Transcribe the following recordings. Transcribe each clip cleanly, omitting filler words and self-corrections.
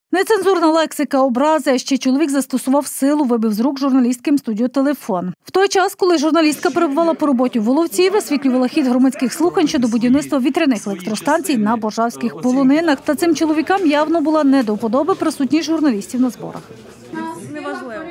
Нецензурна лексика, образи, а ще чоловік застосував силу, вибив з рук журналістки студію телефон. В той час, коли журналістка перебувала по роботі в Воловці, висвітлювала хід громадських слухань щодо будівництва вітряних електростанцій на боржавських полонинах. Та цим чоловікам явно була не до вподоби присутність журналістів на зборах. Неважливо.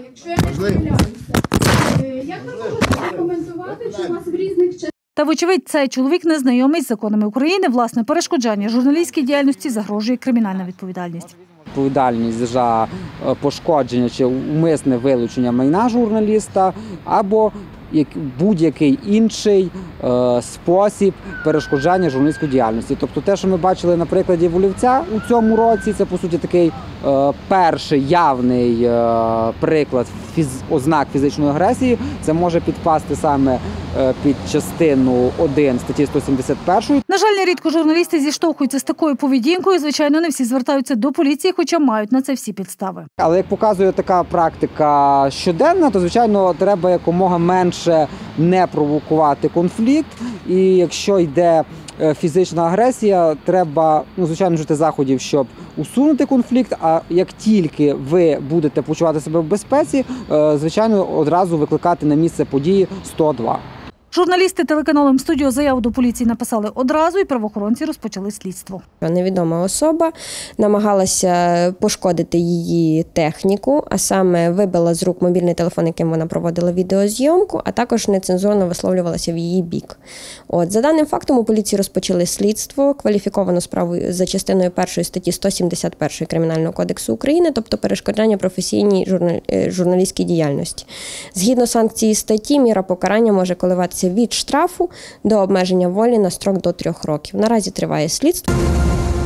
Як ви можете коментувати, чи у вас в різних Та, вочевидь, цей чоловік не знайомий з законами України. Власне, перешкоджання журналістській діяльності загрожує кримінальна відповідальність. Відповідальність за пошкодження чи умисне вилучення майна журналіста або будь-який інший спосіб перешкоджання журналістської діяльності. Тобто те, що ми бачили на прикладі Волівця у цьому році, це, по суті, такий перший явний приклад ознак фізичної агресії. Це може підпасти саме під частину 1 статті 171. На жаль, нерідко журналісти зіштовхуються з такою поведінкою. Звичайно, не всі звертаються до поліції, хоча мають на це всі підстави. Але як показує така практика щоденна, то, звичайно, треба якомога менше не провокувати конфлікт. І якщо йде фізична агресія, треба, звичайно, вжити заходів, щоб усунути конфлікт. А як тільки ви будете почувати себе в безпеці, звичайно, одразу викликати на місце події 102. Журналісти телеканалу М-студіо заяву до поліції написали одразу, і правоохоронці розпочали слідство. Невідома особа намагалася пошкодити її техніку, а саме вибила з рук мобільний телефон, яким вона проводила відеозйомку, а також нецензурно висловлювалася в її бік. За даним фактом у поліції розпочали слідство, кваліфіковану справу за частиною 1 статті 171 Кримінального кодексу України, тобто перешкоджання професійній журналістській діяльності. Згідно санкції статті, міра покарання може коливатися від штрафу до обмеження волі на строк до 3 років. Наразі триває слідство.